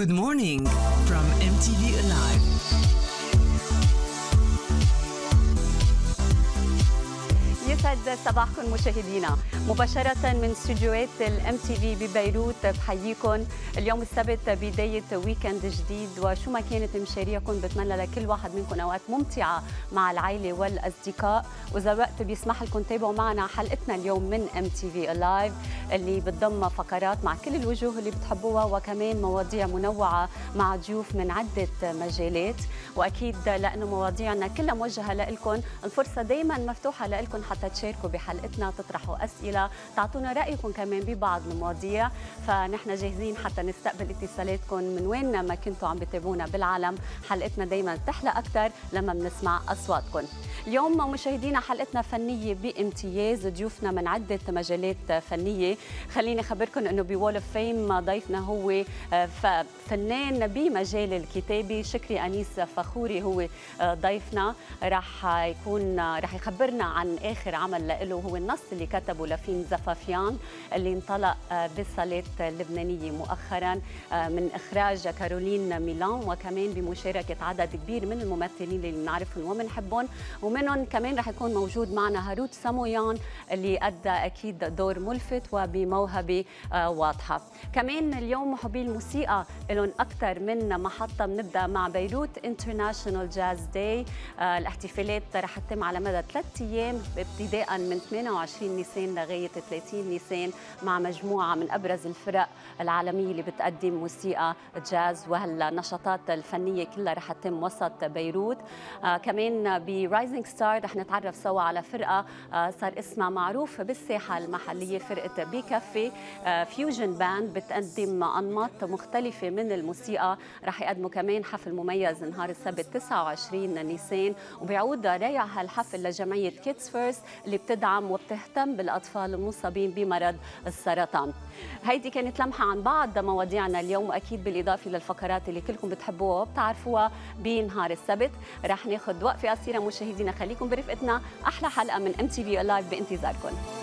Good morning from MTV Alive. يسعد صباحكم مشاهدينا مباشرة من استديوهات الام تي في ببيروت. بحييكم اليوم السبت بداية ويكند جديد، وشو ما كانت مشاريعكم بتمنى لكل واحد منكم اوقات ممتعة مع العائلة والاصدقاء، واذا الوقت بيسمح لكم تابعوا معنا حلقتنا اليوم من ام تي في Alive اللي بتضم فقرات مع كل الوجوه اللي بتحبوها، وكمان مواضيع منوعة مع ضيوف من عدة مجالات. واكيد لانه مواضيعنا كلها موجهة لكم، الفرصة دائما مفتوحة لكم حتى تشاركوا بحلقتنا، تطرحوا أسئلة، تعطونا رأيكم كمان ببعض المواضيع. فنحن جاهزين حتى نستقبل اتصالاتكم من وين ما كنتوا عم بتابعونا بالعالم. حلقتنا دايما تحلى أكثر لما بنسمع أصواتكم. اليوم مشاهدينا حلقتنا فنية بامتياز، ضيوفنا من عدة مجالات فنية. خليني أخبركم أنه بوول اوف فيم ضيفنا هو فنان بمجال الكتابة. شكري أنيس فخوري هو ضيفنا، راح يخبرنا عن آخر عمل له، هو النص اللي كتبه لفين زفافيان اللي انطلق بالصالات اللبنانية مؤخرا من إخراج كارولين ميلان، وكمان بمشاركة عدد كبير من الممثلين اللي بنعرفهم وبنحبهم، ومنهم كمان رح يكون موجود معنا هاروت سامويان اللي أدى أكيد دور ملفت وبموهبة واضحة. كمان اليوم محبي الموسيقى لهم أكثر من محطة. بنبدأ مع بيروت انترناشونال جاز داي. الاحتفالات رح تتم على مدى 3 أيام ابتداء من 28 نيسان لغاية 30 نيسان مع مجموعة من أبرز الفرق العالمية اللي بتقدم موسيقى جاز، وهالنشاطات الفنية كلها رح تتم وسط بيروت. كمان برايزنج ستار رح نتعرف سوا على فرقة صار اسمها معروف بالساحة المحلية، فرقة بكافي فيوجن باند، بتقدم أنماط مختلفة من الموسيقى. رح يقدموا كمان حفل مميز نهار السبت 29 نيسان، وبيعود رايع هالحفل لجمعية كيدز فيرست اللي بتدعم وبتهتم بالأطفال المصابين بمرض السرطان. هيدي كانت لمحة عن بعض مواضيعنا اليوم، وأكيد بالإضافة للفقرات اللي كلكم بتحبوها وبتعرفوها بنهار السبت. رح ناخد وقفة قصيرة مشاهدينا، خليكم برفقتنا. أحلى حلقة من MTV Alive بانتظاركم.